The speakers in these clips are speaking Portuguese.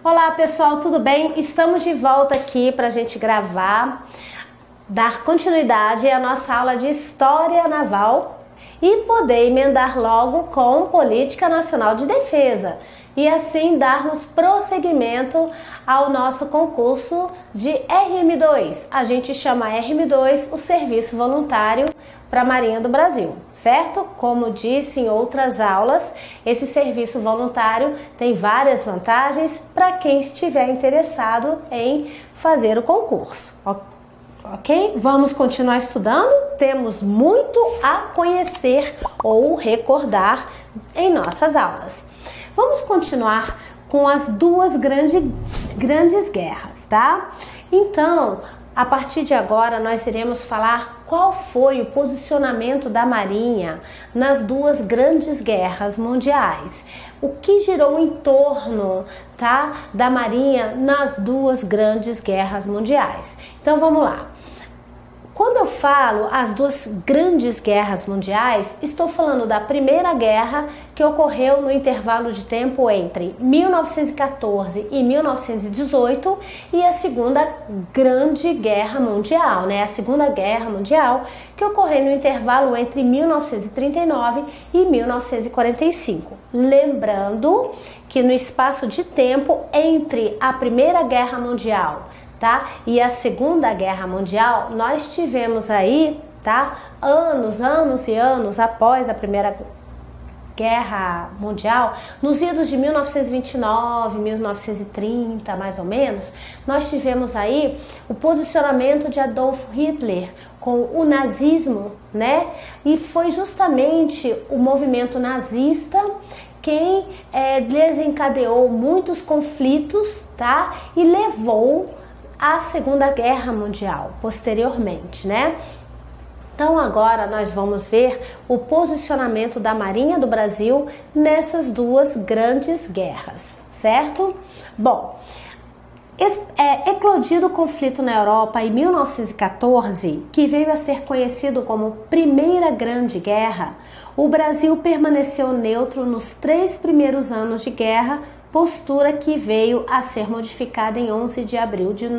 Olá pessoal, tudo bem? Estamos de volta aqui para a gente gravar, dar continuidade à nossa aula de História Naval e poder emendar logo com Política Nacional de Defesa e assim darmos prosseguimento ao nosso concurso de RM2. A gente chama RM2 o Serviço Voluntário para a Marinha do Brasil, certo? Como disse em outras aulas, esse serviço voluntário tem várias vantagens para quem estiver interessado em fazer o concurso. Ok? Vamos continuar estudando? Temos muito a conhecer ou recordar em nossas aulas. Vamos continuar com as duas grandes guerras, tá? Então, a partir de agora, nós iremos falar qual foi o posicionamento da Marinha nas duas grandes guerras mundiais. O que girou em torno, tá, da Marinha nas duas grandes guerras mundiais. Então, vamos lá. Quando eu falo as duas grandes guerras mundiais, estou falando da Primeira Guerra, que ocorreu no intervalo de tempo entre 1914 e 1918, e a Segunda Grande Guerra Mundial, né? A Segunda Guerra Mundial, que ocorreu no intervalo entre 1939 e 1945. Lembrando que no espaço de tempo entre a Primeira Guerra Mundial, tá, e a Segunda Guerra Mundial, nós tivemos aí, tá, anos e anos após a Primeira Guerra Mundial, nos idos de 1929, 1930, mais ou menos, nós tivemos aí o posicionamento de Adolf Hitler com o nazismo, né? E foi justamente o movimento nazista quem desencadeou muitos conflitos, tá? E levou a Segunda Guerra Mundial, posteriormente, né? Então agora nós vamos ver o posicionamento da Marinha do Brasil nessas duas grandes guerras, certo? Bom, eclodido o conflito na Europa em 1914, que veio a ser conhecido como Primeira Grande Guerra, o Brasil permaneceu neutro nos 3 primeiros anos de guerra, postura que veio a ser modificada em 11 de abril de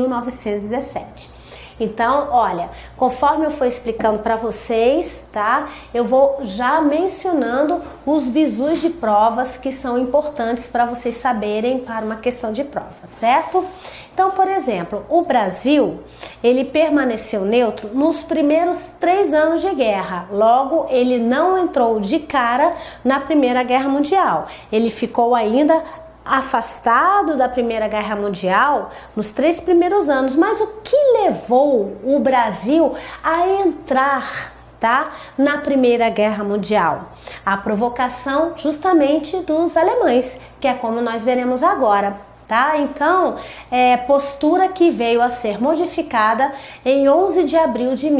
1917. Então, olha, conforme eu for explicando para vocês, tá? Eu vou já mencionando os bizus de provas que são importantes para vocês saberem para uma questão de prova, certo? Então, por exemplo, o Brasil, ele permaneceu neutro nos primeiros 3 anos de guerra. Logo, ele não entrou de cara na Primeira Guerra Mundial. Ele ficou ainda afastado da Primeira Guerra Mundial nos 3 primeiros anos. Mas o que levou o Brasil a entrar, tá, na Primeira Guerra Mundial? A provocação justamente dos alemães, que é como nós veremos agora. Tá? Então, postura que veio a ser modificada em 11 de abril de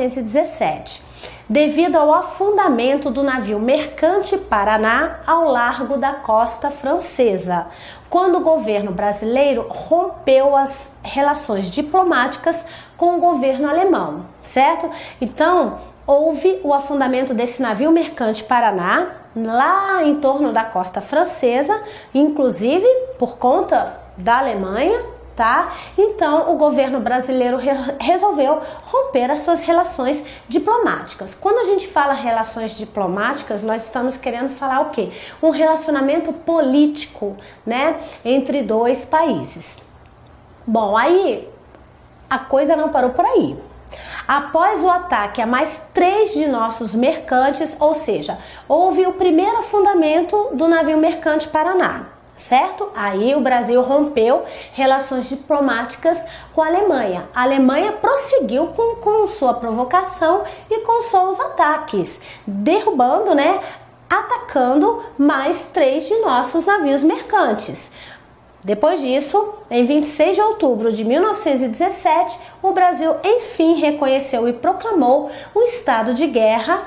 1917, devido ao afundamento do navio mercante Paraná ao largo da costa francesa, quando o governo brasileiro rompeu as relações diplomáticas com o governo alemão, certo? Então, houve o afundamento desse navio mercante Paraná, lá em torno da costa francesa, inclusive por conta da Alemanha, tá? Então o governo brasileiro resolveu romper as suas relações diplomáticas. Quando a gente fala relações diplomáticas, nós estamos querendo falar o quê? Um relacionamento político, né, entre 2 países. Bom, aí a coisa não parou por aí. Após o ataque a mais 3 de nossos mercantes, ou seja, houve o primeiro afundamento do navio mercante Paraná, certo? Aí o Brasil rompeu relações diplomáticas com a Alemanha. A Alemanha prosseguiu com sua provocação e com seus ataques, derrubando, né, atacando mais 3 de nossos navios mercantes. Depois disso, em 26 de outubro de 1917, o Brasil enfim reconheceu e proclamou o estado de guerra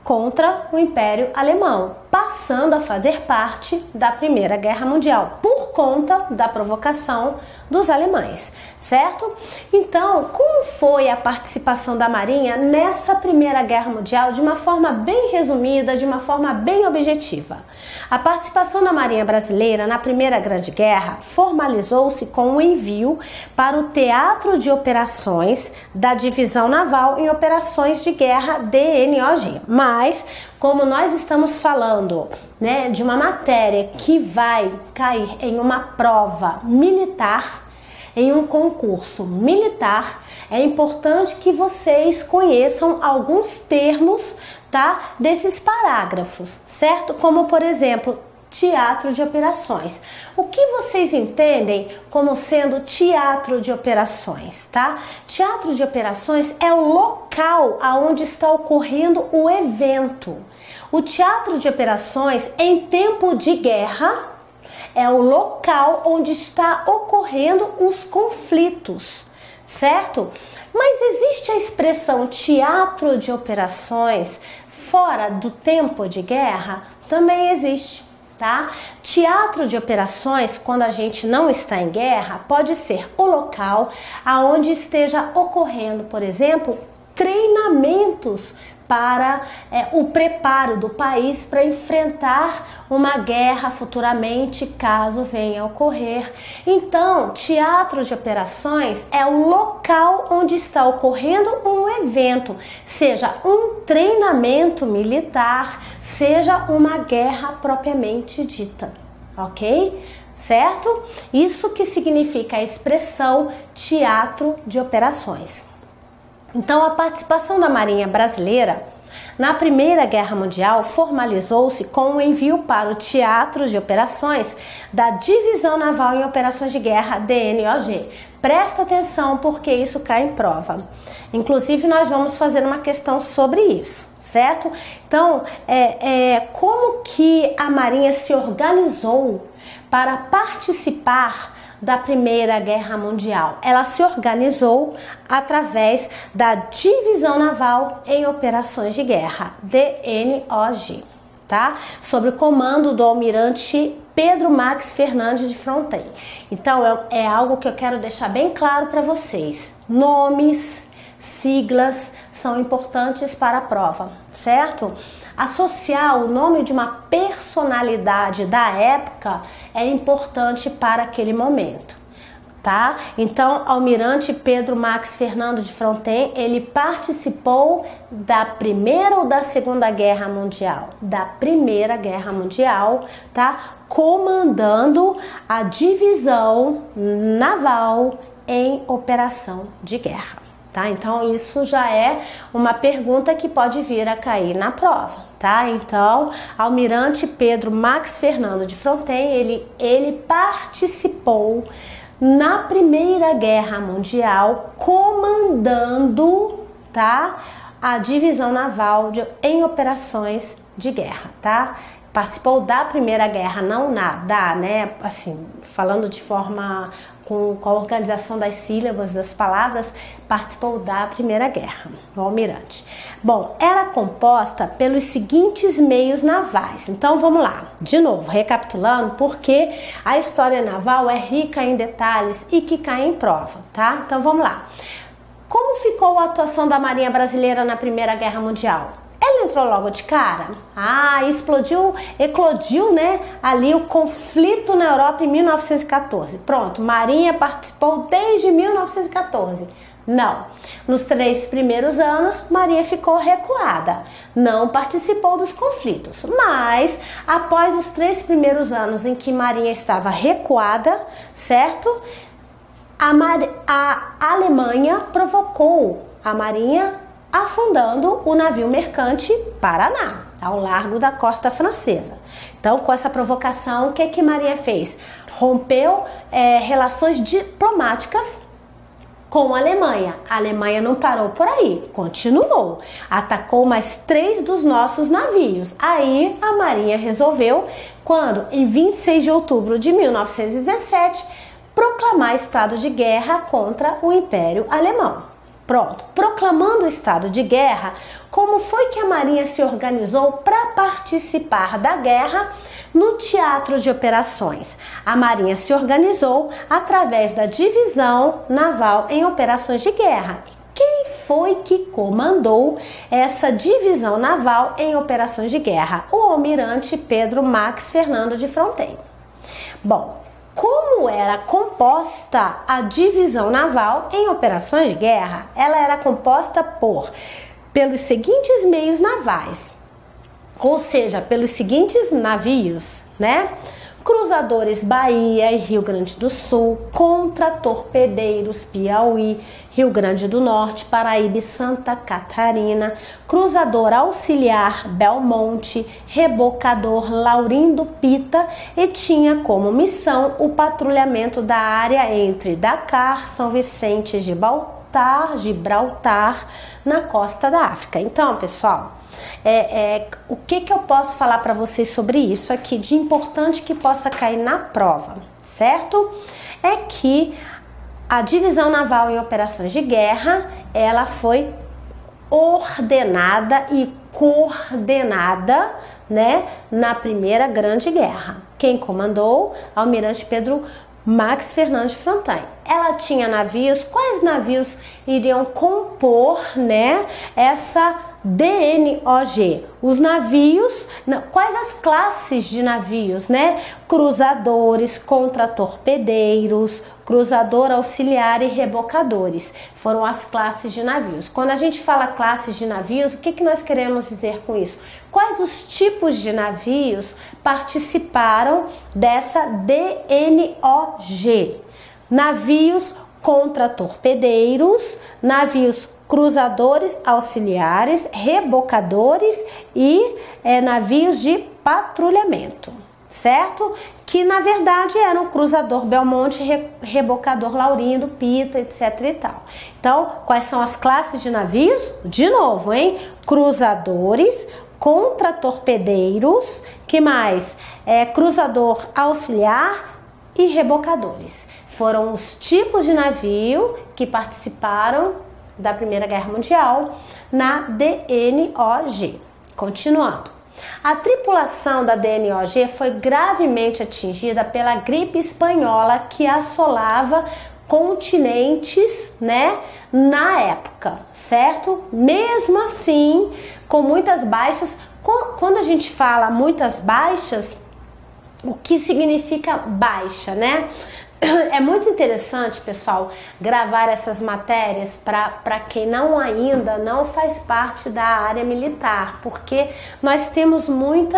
contra o Império Alemão, passando a fazer parte da Primeira Guerra Mundial. Por conta da provocação dos alemães, certo? Então, como foi a participação da Marinha nessa Primeira Guerra Mundial de uma forma bem resumida, de uma forma bem objetiva? A participação da Marinha Brasileira na Primeira Grande Guerra formalizou-se com o envio para o Teatro de Operações da Divisão Naval em Operações de Guerra DNOG. Mas, como nós estamos falando, né, de uma matéria que vai cair em uma prova militar, em um concurso militar, é importante que vocês conheçam alguns termos, tá, desses parágrafos, certo? Como, por exemplo, teatro de operações. O que vocês entendem como sendo teatro de operações, tá? Teatro de operações é o local aonde está ocorrendo o evento. O teatro de operações em tempo de guerra é o local onde está ocorrendo os conflitos, certo? Mas existe a expressão teatro de operações fora do tempo de guerra? Também existe, tá? Teatro de operações, quando a gente não está em guerra, pode ser o local aonde esteja ocorrendo, por exemplo, treinamentos para o preparo do país para enfrentar uma guerra futuramente, caso venha a ocorrer. Então, teatro de operações é o local onde está ocorrendo um evento, seja um treinamento militar, seja uma guerra propriamente dita, ok? Certo? Isso que significa a expressão teatro de operações. Então, a participação da Marinha Brasileira na Primeira Guerra Mundial formalizou-se com o envio para o Teatro de Operações da Divisão Naval em Operações de Guerra DNOG. Presta atenção porque isso cai em prova. Inclusive, nós vamos fazer uma questão sobre isso, certo? Então, como que a Marinha se organizou para participar da Primeira Guerra Mundial? Ela se organizou através da Divisão Naval em Operações de Guerra, DNOG, tá? Sob o comando do almirante Pedro Max Fernandes de Fronten. Então, é algo que eu quero deixar bem claro para vocês. Nomes, siglas são importantes para a prova, certo? Associar o nome de uma personalidade da época é importante para aquele momento, tá? Então, almirante Pedro Max Fernando de Fronten, ele participou da Primeira ou da Segunda Guerra Mundial? Da Primeira Guerra Mundial, tá? Comandando a divisão naval em operação de guerra. Tá? Então, isso já é uma pergunta que pode vir a cair na prova, tá? Então, almirante Pedro Max Fernando de Fronten, ele participou na Primeira Guerra Mundial comandando, tá, a divisão naval em operações de guerra, tá? Participou da Primeira Guerra, não né? Assim, falando de forma com a organização das sílabas, das palavras, participou da Primeira Guerra, o almirante. Bom, era composta pelos seguintes meios navais. Então, vamos lá, de novo, recapitulando, porque a história naval é rica em detalhes e que cai em prova, tá? Então, vamos lá. Como ficou a atuação da Marinha Brasileira na Primeira Guerra Mundial? Ela entrou logo de cara? Eclodiu, né, ali o conflito na Europa em 1914. Pronto, Marinha participou desde 1914. Não, nos 3 primeiros anos, Marinha ficou recuada, não participou dos conflitos. Mas, após os 3 primeiros anos em que Marinha estava recuada, certo? A Alemanha provocou a Marinha afundando o navio mercante Paraná, ao largo da costa francesa. Então, com essa provocação, o que Marinha fez? Rompeu relações diplomáticas com a Alemanha. A Alemanha não parou por aí, continuou. Atacou mais 3 dos nossos navios. Aí, a Marinha resolveu, quando, em 26 de outubro de 1917, proclamar estado de guerra contra o Império Alemão. Pronto, proclamando o estado de guerra, como foi que a Marinha se organizou para participar da guerra no teatro de operações? A Marinha se organizou através da divisão naval em operações de guerra. Quem foi que comandou essa divisão naval em operações de guerra? O almirante Pedro Max Fernando de Fronten. Bom, como era composta a divisão naval em operações de guerra? Ela era composta pelos seguintes meios navais, ou seja, pelos seguintes navios, né? Cruzadores Bahia e Rio Grande do Sul, contra-torpedeiros Piauí, Rio Grande do Norte, Paraíba e Santa Catarina, cruzador auxiliar Belmonte, rebocador Laurindo Pita, e tinha como missão o patrulhamento da área entre Dakar, São Vicente, Gibraltar, na costa da África. Então, pessoal, o que eu posso falar para vocês sobre isso aqui de importante que possa cair na prova, certo? É que a divisão naval em operações de guerra, ela foi ordenada e coordenada, né, na Primeira Grande Guerra. Quem comandou? Almirante Pedro Max Fernando de Fronten. Ela tinha navios. Quais navios iriam compor, né, essa DNOG? Os navios, quais as classes de navios, né? Cruzadores, contra-torpedeiros, cruzador auxiliar e rebocadores. Foram as classes de navios. Quando a gente fala classes de navios, o que nós queremos dizer com isso? Quais os tipos de navios participaram dessa DNOG? Navios contra-torpedeiros, navios cruzadores auxiliares, rebocadores e navios de patrulhamento, certo? Que na verdade eram cruzador Belmonte, rebocador Laurindo, Pita, etc e tal. Então, quais são as classes de navios? De novo, hein? Cruzadores, contra-torpedeiros, que mais? Cruzador auxiliar e rebocadores. Foram os tipos de navio que participaram da Primeira Guerra Mundial na DNOG. Continuando. A tripulação da DNOG foi gravemente atingida pela gripe espanhola que assolava continentes, né, na época, certo? Mesmo assim, com muitas baixas. Quando a gente fala muitas baixas, o que significa baixa, né? É muito interessante, pessoal, gravar essas matérias para quem ainda não faz parte da área militar, porque nós temos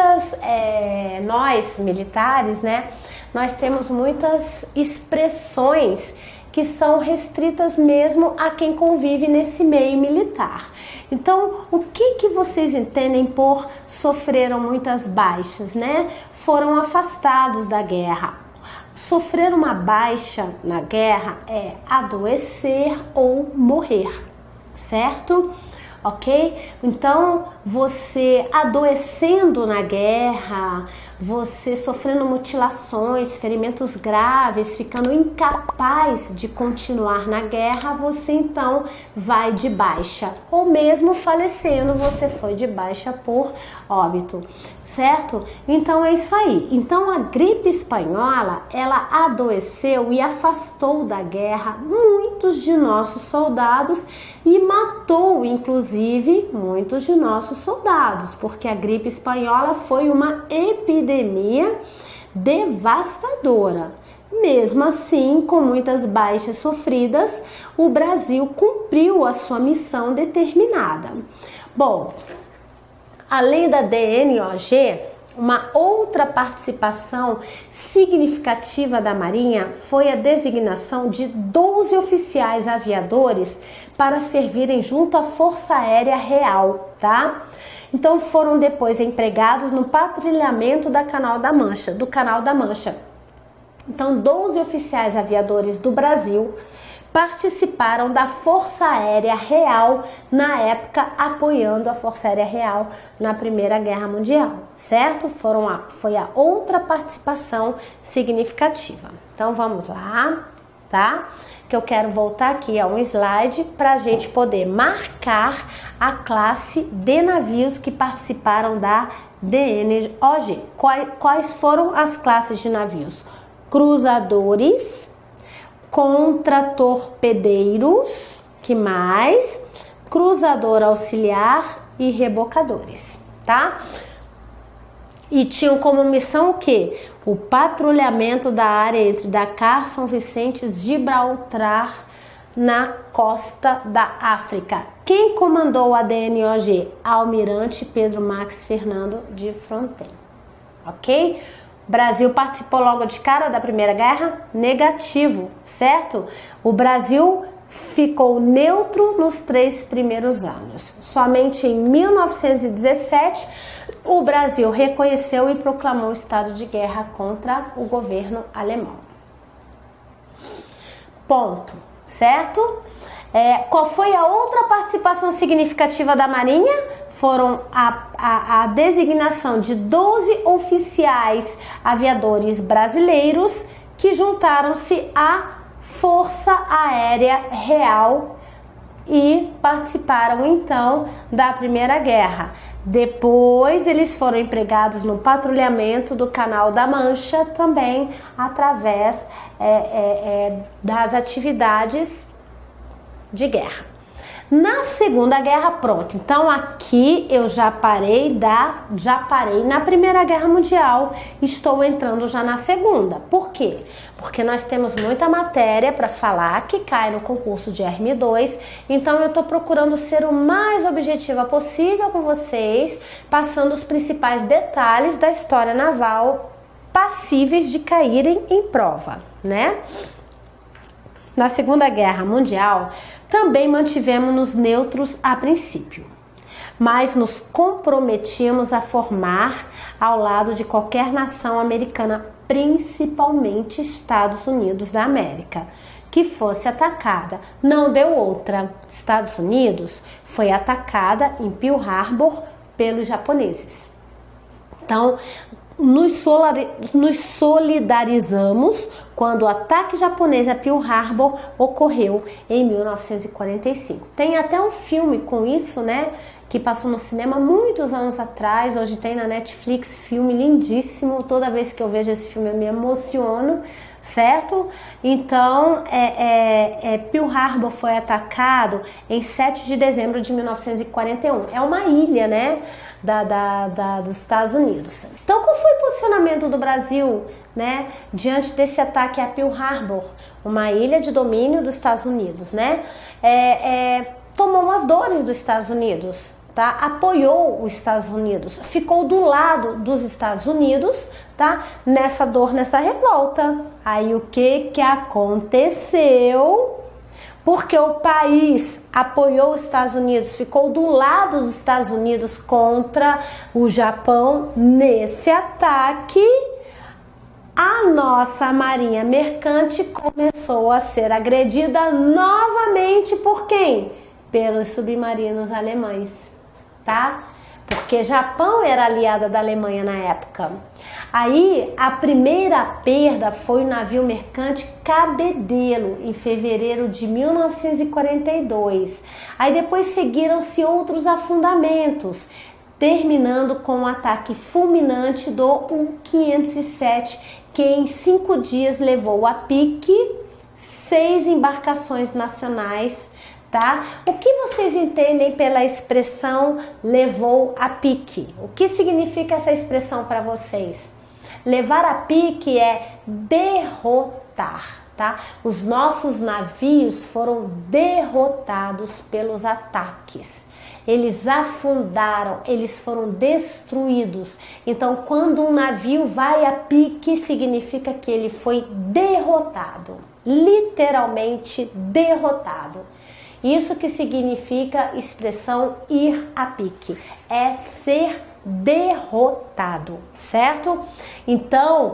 nós militares, né? Nós temos muitas expressões que são restritas mesmo a quem convive nesse meio militar. Então, o que vocês entendem por sofreram muitas baixas, né? Foram afastados da guerra. Sofrer uma baixa na guerra é adoecer ou morrer, certo? Ok? Então, você adoecendo na guerra, você sofrendo mutilações, ferimentos graves, ficando incapaz de continuar na guerra, você então vai de baixa. Ou mesmo falecendo, você foi de baixa por óbito, certo? Então é isso aí. Então a gripe espanhola, ela adoeceu e afastou da guerra muitos de nossos soldados e matou, inclusive, muitos de nossos soldados, porque a gripe espanhola foi uma epidemia devastadora. Mesmo assim, com muitas baixas sofridas, o Brasil cumpriu a sua missão determinada. Bom, além da DNOG, uma outra participação significativa da Marinha foi a designação de 12 oficiais aviadores para servirem junto à Força Aérea Real, tá? Então foram depois empregados no patrulhamento do Canal da Mancha. Então 12 oficiais aviadores do Brasil participaram da Força Aérea Real na época, apoiando a Força Aérea Real na Primeira Guerra Mundial, certo? Foi a outra participação significativa. Então vamos lá. tá? Que eu quero voltar aqui a um slide para a gente poder marcar a classe de navios que participaram da DNOG. Quais foram as classes de navios? Cruzadores, contratorpedeiros, que mais? Cruzador auxiliar e rebocadores, tá? E tinham como missão o quê? O patrulhamento da área entre Dakar, São Vicente e Gibraltar na costa da África. Quem comandou a DNOG? Almirante Pedro Max Fernando de Fronten. Ok? Brasil participou logo de cara da Primeira Guerra? Negativo, certo? O Brasil ficou neutro nos 3 primeiros anos. Somente em 1917 o Brasil reconheceu e proclamou o estado de guerra contra o governo alemão. Ponto, certo? Qual foi a outra participação significativa da Marinha? Foram a designação de 12 oficiais aviadores brasileiros que juntaram-se à Força Aérea Real e participaram então da Primeira Guerra. Depois eles foram empregados no patrulhamento do Canal da Mancha, também através das atividades de guerra. Na Segunda Guerra, pronto. Então aqui eu já parei na Primeira Guerra Mundial, estou entrando já na Segunda. Por quê? Porque nós temos muita matéria para falar que cai no concurso de RM2, então eu estou procurando ser o mais objetiva possível com vocês, passando os principais detalhes da história naval passíveis de caírem em prova, né? Na Segunda Guerra Mundial, também mantivemos-nos neutros a princípio, mas nos comprometíamos a formar ao lado de qualquer nação americana, principalmente Estados Unidos da América, que fosse atacada. Não deu outra. Estados Unidos foi atacada em Pearl Harbor pelos japoneses. Então, nos solidarizamos quando o ataque japonês a Pearl Harbor ocorreu em 1945. Tem até um filme com isso, né? Que passou no cinema muitos anos atrás. Hoje tem na Netflix, filme lindíssimo. Toda vez que eu vejo esse filme eu me emociono, certo? Então, Pearl Harbor foi atacado em 7 de dezembro de 1941. É uma ilha, né? Dos Estados Unidos. Então, qual foi o posicionamento do Brasil, né, diante desse ataque a Pearl Harbor, uma ilha de domínio dos Estados Unidos, né? Tomou as dores dos Estados Unidos, tá? Apoiou os Estados Unidos, ficou do lado dos Estados Unidos, tá? Nessa dor, nessa revolta. Aí o que aconteceu? Porque o país apoiou os Estados Unidos, ficou do lado dos Estados Unidos contra o Japão nesse ataque, a nossa marinha mercante começou a ser agredida novamente por quem? Pelos submarinos alemães, tá? Porque Japão era aliada da Alemanha na época. Aí a primeira perda foi o navio mercante Cabedelo, em fevereiro de 1942. Aí depois seguiram-se outros afundamentos, terminando com o ataque fulminante do U-507, que em 5 dias levou a pique 6 embarcações nacionais. Tá? O que vocês entendem pela expressão levou a pique? O que significa essa expressão para vocês? Levar a pique é derrotar, tá? Os nossos navios foram derrotados pelos ataques. Eles afundaram, eles foram destruídos. Então, quando um navio vai a pique, significa que ele foi derrotado, literalmente derrotado. Isso que significa expressão ir a pique, é ser derrotado, certo? Então,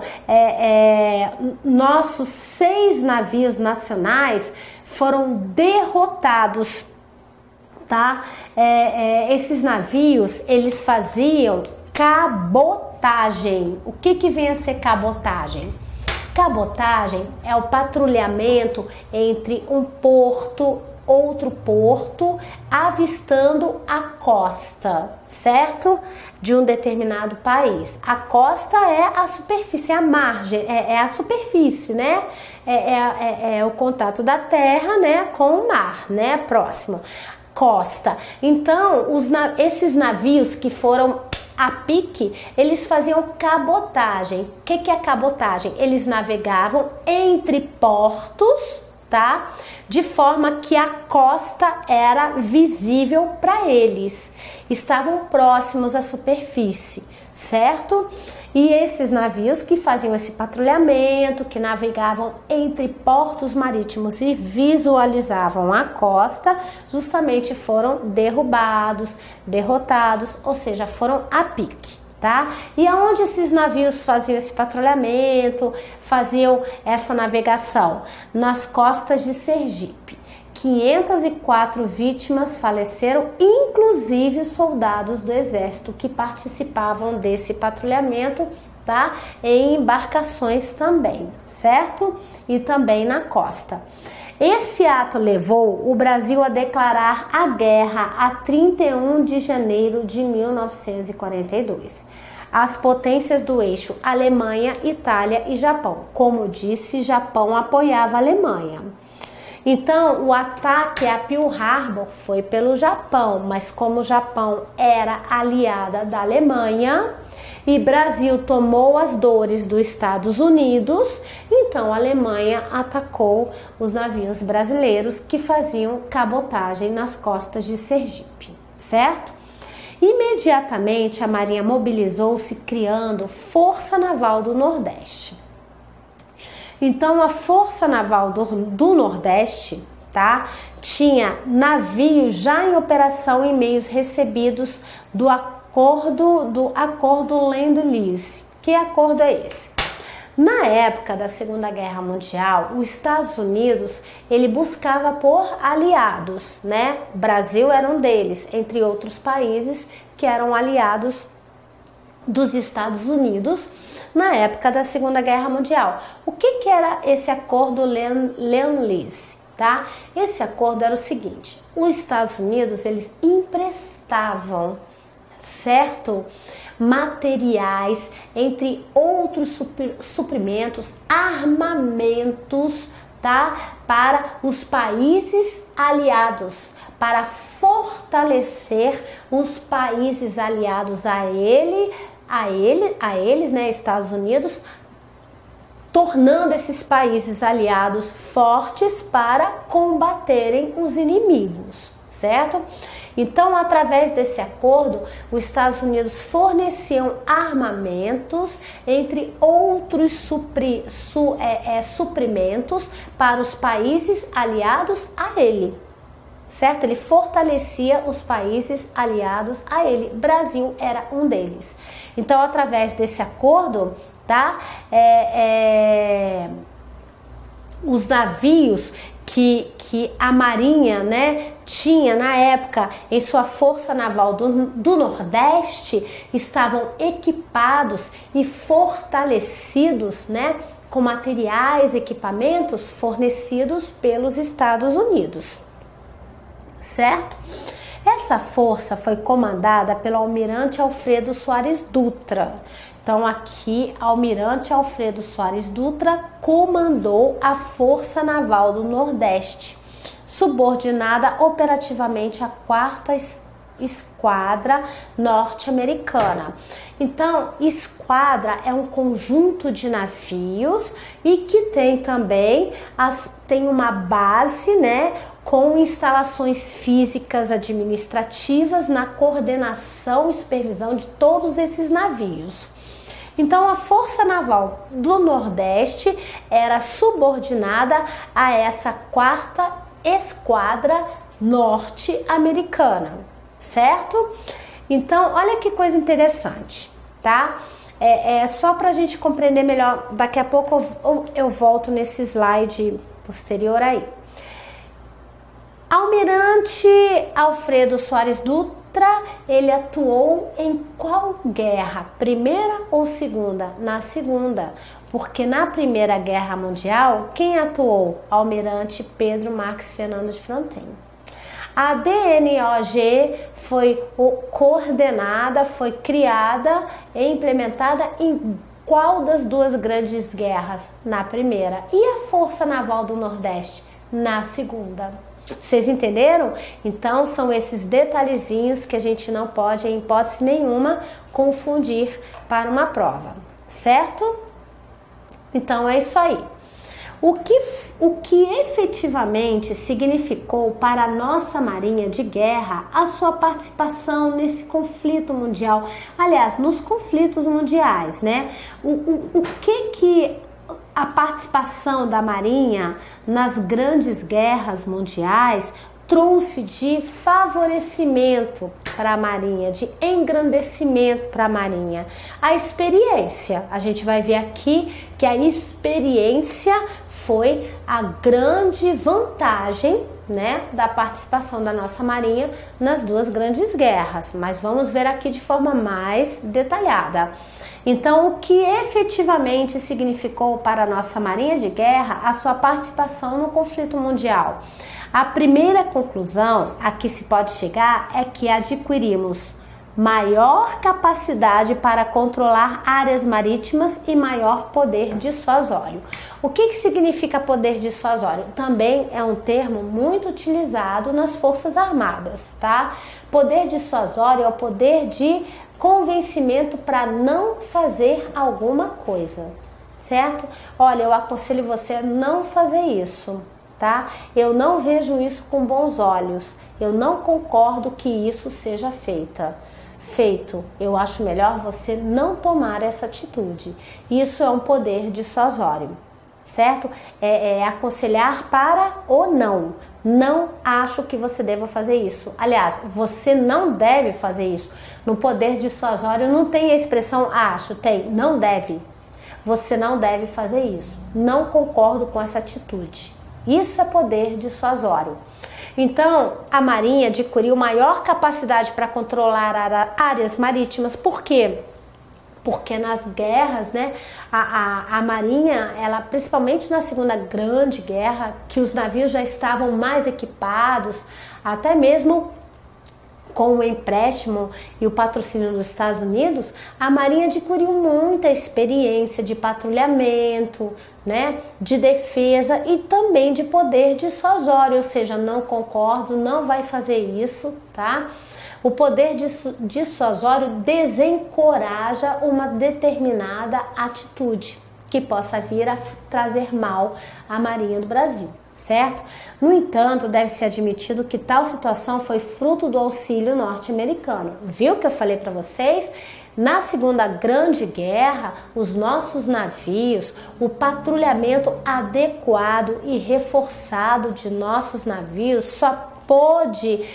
nossos 6 navios nacionais foram derrotados, tá? Esses navios, eles faziam cabotagem. O que vem a ser cabotagem? Cabotagem é o patrulhamento entre um porto, outro porto, avistando a costa, certo? De um determinado país. A costa é a superfície, é a margem, é a superfície, né? É o contato da terra, né, com o mar, né, próximo. Costa. Então, esses navios que foram a pique, eles faziam cabotagem. O que é cabotagem? Eles navegavam entre portos, tá? De forma que a costa era visível para eles. Estavam próximos à superfície, certo? E esses navios que faziam esse patrulhamento, que navegavam entre portos marítimos e visualizavam a costa, justamente foram derrubados, derrotados, ou seja, foram a pique, tá? E aonde esses navios faziam esse patrulhamento, faziam essa navegação? Nas costas de Sergipe. 504 vítimas faleceram, inclusive soldados do exército que participavam desse patrulhamento, tá? Em embarcações também, certo? E também na costa. Esse ato levou o Brasil a declarar a guerra a 31 de janeiro de 1942. As potências do eixo Alemanha, Itália e Japão. Como disse, Japão apoiava a Alemanha. Então, o ataque a Pearl Harbor foi pelo Japão, mas como o Japão era aliada da Alemanha e Brasil tomou as dores dos Estados Unidos, então a Alemanha atacou os navios brasileiros que faziam cabotagem nas costas de Sergipe, certo? Imediatamente a Marinha mobilizou-se criando Força Naval do Nordeste. Então, a Força Naval do Nordeste, tá, tinha navios já em operação e meios recebidos do acordo Lend-Lease. Que acordo é esse? Na época da Segunda Guerra Mundial, os Estados Unidos, ele buscava por aliados, né? O Brasil era um deles, entre outros países que eram aliados dos Estados Unidos na época da Segunda Guerra Mundial. O que era esse acordo Lend-Lease, tá? Esse acordo era o seguinte: os Estados Unidos, eles emprestavam, certo? Materiais, entre outros suprimentos, armamentos, tá? Para os países aliados, para fortalecer os países aliados a eles, né, Estados Unidos, tornando esses países aliados fortes para combaterem os inimigos, certo? Então, através desse acordo, os Estados Unidos forneciam armamentos, entre outros suprimentos, para os países aliados a ele, certo? Ele fortalecia os países aliados a ele. Brasil era um deles. Então, através desse acordo, tá? Os navios que a Marinha, né, tinha na época em sua Força Naval do Nordeste estavam equipados e fortalecidos, né, com materiais, equipamentos fornecidos pelos Estados Unidos, certo? Essa força foi comandada pelo Almirante Alfredo Soares Dutra. Então aqui, Almirante Alfredo Soares Dutra comandou a Força Naval do Nordeste, subordinada operativamente à 4ª Esquadra norte-americana. Então, esquadra é um conjunto de navios e que tem também tem uma base, né, com instalações físicas administrativas na coordenação e supervisão de todos esses navios. Então, a Força Naval do Nordeste era subordinada a essa 4ª Esquadra norte-americana, certo? Então, olha que coisa interessante, tá? Só para a gente compreender melhor, daqui a pouco eu volto nesse slide posterior aí. Almirante Alfredo Soares Dutra, ele atuou em qual guerra? Primeira ou segunda? Na segunda, porque na Primeira Guerra Mundial, quem atuou? Almirante Pedro Marques Fernando de Fronten. A DNOG foi coordenada, foi criada e implementada em qual das duas grandes guerras? Na primeira. E a Força Naval do Nordeste? Na segunda. Vocês entenderam? Então são esses detalhezinhos que a gente não pode, em hipótese nenhuma, confundir para uma prova, certo? Então é isso aí. O que efetivamente significou para a nossa Marinha de Guerra a sua participação nesse conflito mundial? Aliás, nos conflitos mundiais, né? O que a participação da Marinha nas grandes guerras mundiais trouxe de favorecimento para a Marinha, de engrandecimento para a Marinha? A experiência. A gente vai ver aqui que a experiência foi a grande vantagem, né, da participação da nossa Marinha nas duas grandes guerras, mas vamos ver aqui de forma mais detalhada. Então, o que efetivamente significou para a nossa Marinha de Guerra a sua participação no conflito mundial? A primeira conclusão a que se pode chegar é que adquirimos maior capacidade para controlar áreas marítimas e maior poder dissuasório. O que significa poder dissuasório? Também é um termo muito utilizado nas Forças Armadas, tá? Poder dissuasório é o poder de convencimento para não fazer alguma coisa, certo? Olha, eu aconselho você a não fazer isso, tá? Eu não vejo isso com bons olhos, eu não concordo que isso seja feito. Eu acho melhor você não tomar essa atitude. Isso é um poder dissuasório, certo? É aconselhar para ou não. Não acho que você deva fazer isso. Aliás, você não deve fazer isso. No poder dissuasório não tem a expressão acho, tem, não deve. Você não deve fazer isso. Não concordo com essa atitude. Isso é poder dissuasório. Então, a Marinha adquiriu maior capacidade para controlar áreas marítimas. Por quê? Porque nas guerras, né, a Marinha, ela, principalmente na Segunda Grande Guerra, que os navios já estavam mais equipados, até mesmo com o empréstimo e o patrocínio dos Estados Unidos, a Marinha adquiriu muita experiência de patrulhamento, né, de defesa e também de poder dissuasório, ou seja, não concordo, não vai fazer isso, tá? O poder dissuasório desencoraja uma determinada atitude que possa vir a trazer mal à Marinha do Brasil, certo? No entanto, deve ser admitido que tal situação foi fruto do auxílio norte-americano. Viu que eu falei para vocês? Na Segunda Grande Guerra, os nossos navios, o patrulhamento adequado e reforçado de nossos navios só pôde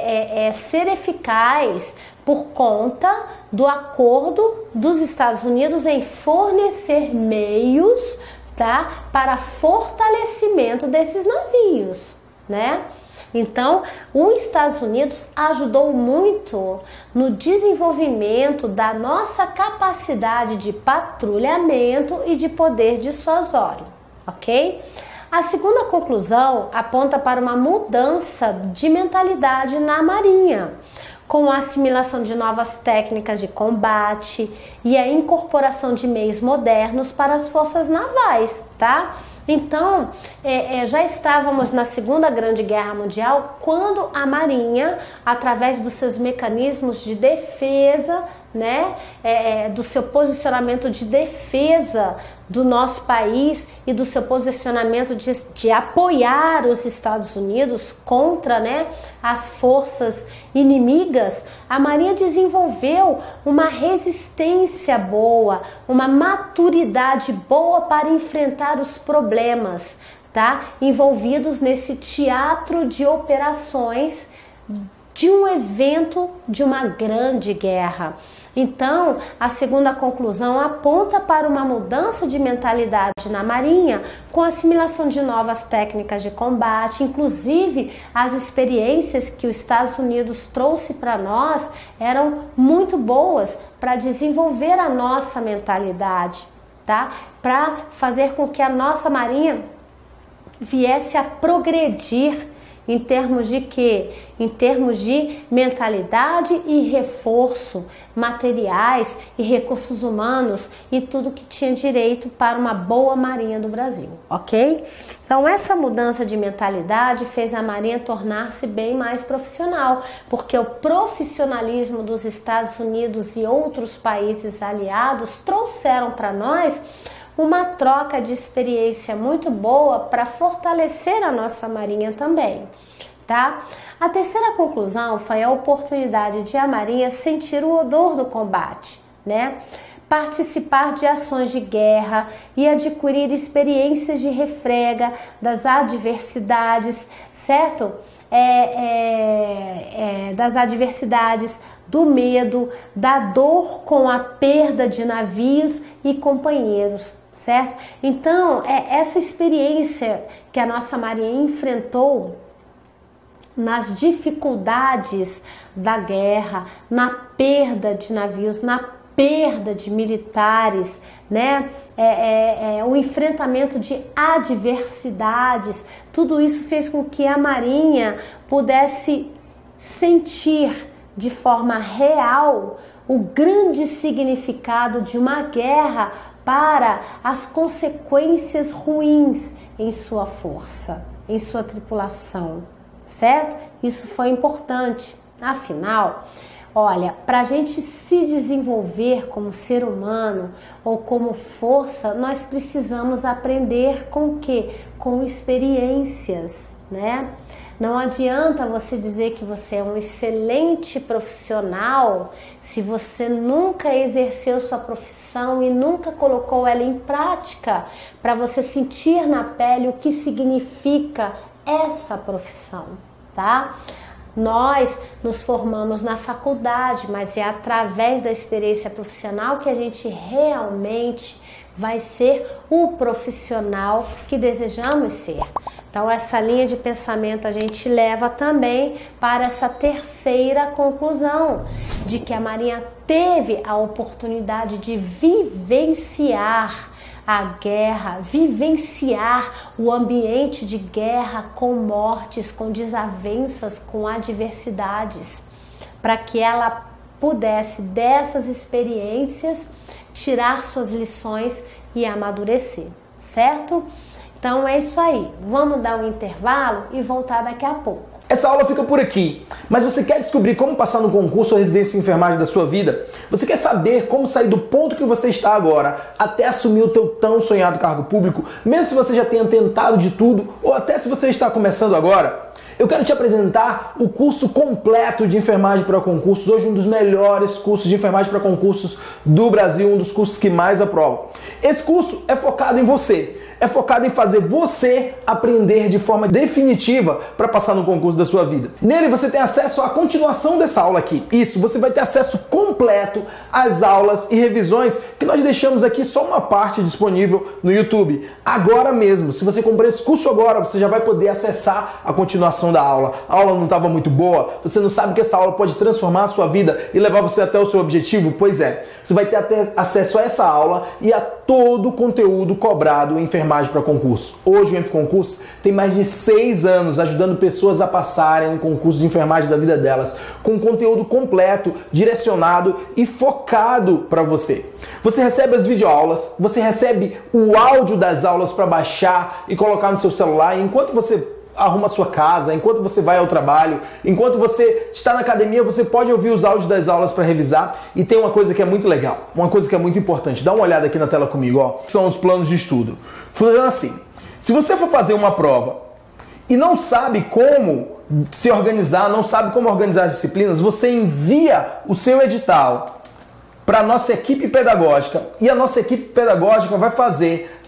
ser eficaz por conta do acordo dos Estados Unidos em fornecer meios, tá, para fortalecimento desses navios, né? Então, os Estados Unidos ajudou muito no desenvolvimento da nossa capacidade de patrulhamento e de poder dissuasório, ok? A segunda conclusão aponta para uma mudança de mentalidade na Marinha, com a assimilação de novas técnicas de combate e a incorporação de meios modernos para as forças navais, tá? Então, já estávamos na Segunda Grande Guerra Mundial quando a Marinha, através dos seus mecanismos de defesa, né, do seu posicionamento de defesa do nosso país e do seu posicionamento de apoiar os Estados Unidos contra, né, as forças inimigas, a Marinha desenvolveu uma resistência boa, uma maturidade boa para enfrentar os problemas, tá, envolvidos nesse teatro de operações de um evento, de uma grande guerra. Então, a segunda conclusão aponta para uma mudança de mentalidade na Marinha, com a assimilação de novas técnicas de combate, inclusive as experiências que os Estados Unidos trouxe para nós eram muito boas para desenvolver a nossa mentalidade, tá? Para fazer com que a nossa Marinha viesse a progredir em termos de quê? Em termos de mentalidade e reforço, materiais e recursos humanos e tudo que tinha direito para uma boa Marinha do Brasil, ok? Então essa mudança de mentalidade fez a Marinha tornar-se bem mais profissional, porque o profissionalismo dos Estados Unidos e outros países aliados trouxeram para nós uma troca de experiência muito boa para fortalecer a nossa Marinha também, tá? A terceira conclusão foi a oportunidade de a Marinha sentir o odor do combate, né? Participar de ações de guerra e adquirir experiências de refrega das adversidades, certo? Das adversidades, do medo, da dor com a perda de navios e companheiros, certo? Então, essa experiência que a nossa Marinha enfrentou nas dificuldades da guerra, na perda de navios, na perda de militares, né? O enfrentamento de adversidades, tudo isso fez com que a Marinha pudesse sentir de forma real o grande significado de uma guerra para as consequências ruins em sua força, em sua tripulação, certo? Isso foi importante. Afinal, olha, para a gente se desenvolver como ser humano ou como força, nós precisamos aprender com o quê? Com experiências, né? Não adianta você dizer que você é um excelente profissional se você nunca exerceu sua profissão e nunca colocou ela em prática para você sentir na pele o que significa essa profissão, tá? Nós nos formamos na faculdade, mas é através da experiência profissional que a gente realmente vai ser o profissional que desejamos ser. Então essa linha de pensamento a gente leva também para essa terceira conclusão, de que a Marinha teve a oportunidade de vivenciar a guerra, vivenciar o ambiente de guerra com mortes, com desavenças, com adversidades, para que ela pudesse dessas experiências tirar suas lições e amadurecer, certo? Então é isso aí, vamos dar um intervalo e voltar daqui a pouco. Essa aula fica por aqui, mas você quer descobrir como passar no concurso ou residência em enfermagem da sua vida? Você quer saber como sair do ponto que você está agora até assumir o teu tão sonhado cargo público, mesmo se você já tenha tentado de tudo ou até se você está começando agora? Eu quero te apresentar o curso completo de enfermagem para concursos, hoje um dos melhores cursos de enfermagem para concursos do Brasil, um dos cursos que mais aprovam. Esse curso é focado em você. É focado em fazer você aprender de forma definitiva para passar no concurso da sua vida. Nele você tem acesso à continuação dessa aula aqui. Isso, você vai ter acesso completo às aulas e revisões que nós deixamos aqui só uma parte disponível no YouTube. Agora mesmo, se você comprar esse curso agora, você já vai poder acessar a continuação da aula. A aula não estava muito boa? Você não sabe que essa aula pode transformar a sua vida e levar você até o seu objetivo? Pois é, você vai ter acesso a essa aula e a todo o conteúdo cobrado em enfermagem para concurso. Hoje o EnfConcurso tem mais de 6 anos ajudando pessoas a passarem no concurso de enfermagem da vida delas, com conteúdo completo, direcionado e focado para você. Você recebe as videoaulas, você recebe o áudio das aulas para baixar e colocar no seu celular, e enquanto você arruma a sua casa, enquanto você vai ao trabalho, enquanto você está na academia, você pode ouvir os áudios das aulas para revisar. E tem uma coisa que é muito legal, uma coisa que é muito importante. Dá uma olhada aqui na tela comigo, ó. São os planos de estudo. Funciona assim: se você for fazer uma prova e não sabe como se organizar, não sabe como organizar as disciplinas, você envia o seu edital para a nossa equipe pedagógica e a nossa equipe pedagógica vai fazer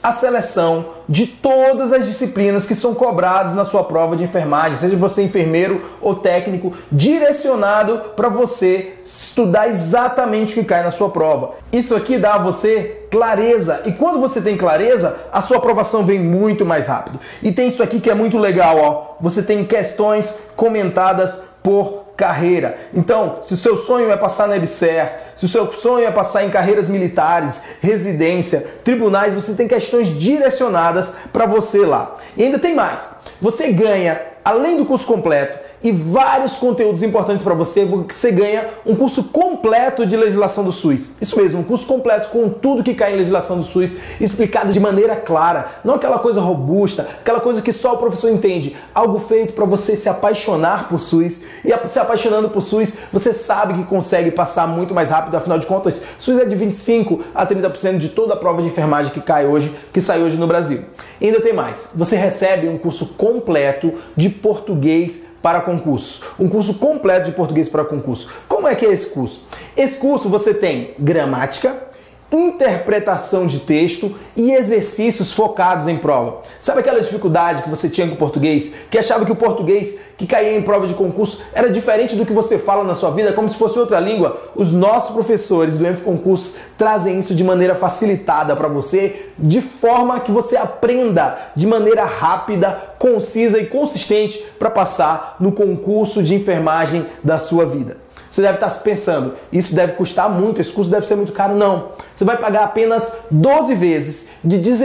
a seleção de todas as disciplinas que são cobradas na sua prova de enfermagem, seja você enfermeiro ou técnico, direcionado para você estudar exatamente o que cai na sua prova. Isso aqui dá a você clareza, e quando você tem clareza, a sua aprovação vem muito mais rápido. E tem isso aqui que é muito legal, ó. Você tem questões comentadas por carreira. Então, se o seu sonho é passar na EBSER, se o seu sonho é passar em carreiras militares, residência, tribunais, você tem questões direcionadas para você lá. E ainda tem mais. Você ganha, além do curso completo e vários conteúdos importantes para você, você ganha um curso completo de legislação do SUS. Isso mesmo, um curso completo com tudo que cai em legislação do SUS, explicado de maneira clara, não aquela coisa robusta, aquela coisa que só o professor entende, algo feito para você se apaixonar por SUS, e se apaixonando por SUS, você sabe que consegue passar muito mais rápido, afinal de contas, SUS é de 25% a 30% de toda a prova de enfermagem que sai hoje no Brasil. E ainda tem mais, você recebe um curso completo de português para concurso. Um curso completo de português para concurso. Como é que é esse curso? Esse curso você tem gramática, interpretação de texto e exercícios focados em prova. Sabe aquela dificuldade que você tinha com o português? Que achava que o português que caía em prova de concurso era diferente do que você fala na sua vida, como se fosse outra língua? Os nossos professores do EnfConcursos trazem isso de maneira facilitada para você, de forma que você aprenda de maneira rápida, concisa e consistente para passar no concurso de enfermagem da sua vida. Você deve estar pensando, isso deve custar muito, esse curso deve ser muito caro. Não. Você vai pagar apenas 12 vezes de R$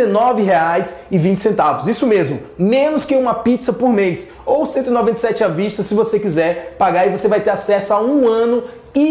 19,20. Isso mesmo, menos que uma pizza por mês. Ou R$ 197 à vista se você quiser pagar, e você vai ter acesso a um ano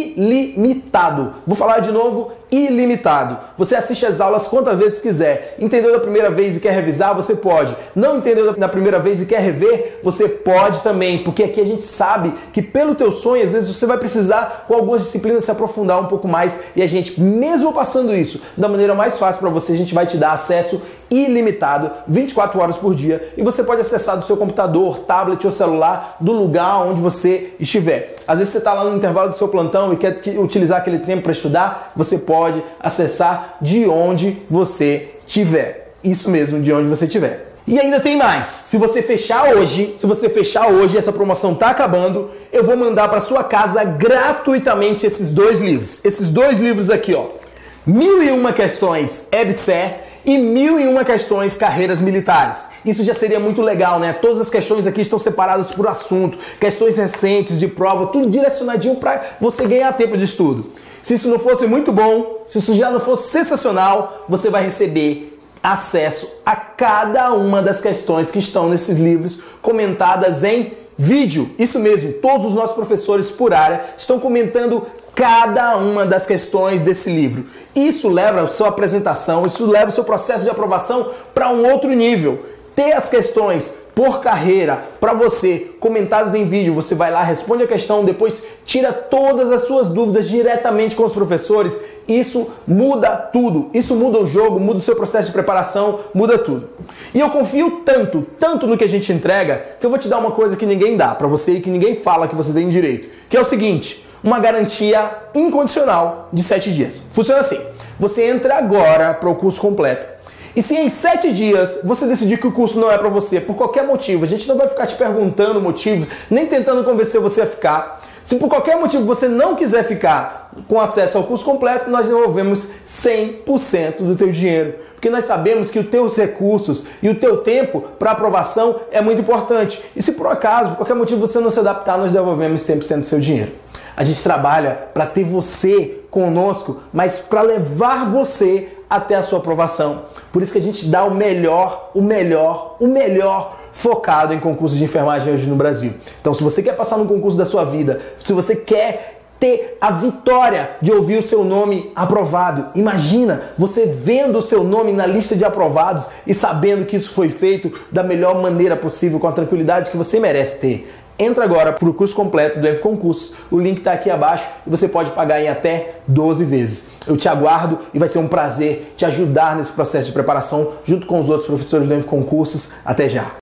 ilimitado. Vou falar de novo, ilimitado. Você assiste as aulas quantas vezes quiser. Entendeu da primeira vez e quer revisar? Você pode. Não entendeu da primeira vez e quer rever? Você pode também, porque aqui a gente sabe que pelo teu sonho, às vezes você vai precisar com algumas disciplinas se aprofundar um pouco mais, e a gente, mesmo passando isso da maneira mais fácil para você, a gente vai te dar acesso ilimitado, 24 horas por dia, e você pode acessar do seu computador, tablet ou celular, do lugar onde você estiver. Às vezes você está lá no intervalo do seu plantão e quer utilizar aquele tempo para estudar, você pode acessar de onde você estiver. Isso mesmo, de onde você estiver. E ainda tem mais. Se você fechar hoje, essa promoção está acabando, eu vou mandar para sua casa gratuitamente esses dois livros. Esses dois livros aqui, ó. 1001 questões EBSER e 1001 questões carreiras militares. Isso já seria muito legal, né? Todas as questões aqui estão separadas por assunto, questões recentes de prova, tudo direcionadinho para você ganhar tempo de estudo. Se isso não fosse muito bom, se isso já não fosse sensacional, você vai receber acesso a cada uma das questões que estão nesses livros comentadas em vídeo. Isso mesmo, todos os nossos professores por área estão comentando cada uma das questões desse livro. Isso leva a sua apresentação, isso leva o seu processo de aprovação para um outro nível. Ter as questões por carreira para você comentadas em vídeo, você vai lá, responde a questão, depois tira todas as suas dúvidas diretamente com os professores. Isso muda tudo, isso muda o jogo, muda o seu processo de preparação, muda tudo. E eu confio tanto no que a gente entrega, que eu vou te dar uma coisa que ninguém dá para você e que ninguém fala que você tem direito, que é o seguinte: uma garantia incondicional de 7 dias. Funciona assim: você entra agora para o curso completo, e se em 7 dias você decidir que o curso não é para você, por qualquer motivo, a gente não vai ficar te perguntando motivos, nem tentando convencer você a ficar. Se por qualquer motivo você não quiser ficar com acesso ao curso completo, nós devolvemos 100% do teu dinheiro. Porque nós sabemos que os teus recursos e o teu tempo para aprovação é muito importante. E se por acaso, por qualquer motivo você não se adaptar, nós devolvemos 100% do seu dinheiro. A gente trabalha para ter você conosco, mas para levar você até a sua aprovação. Por isso que a gente dá o melhor focado em concursos de enfermagem hoje no Brasil. Então, se você quer passar no concurso da sua vida, se você quer ter a vitória de ouvir o seu nome aprovado, imagina você vendo o seu nome na lista de aprovados e sabendo que isso foi feito da melhor maneira possível, com a tranquilidade que você merece ter. Entra agora para o curso completo do EnfConcursos, o link está aqui abaixo e você pode pagar em até 12 vezes. Eu te aguardo e vai ser um prazer te ajudar nesse processo de preparação junto com os outros professores do EnfConcursos. Até já!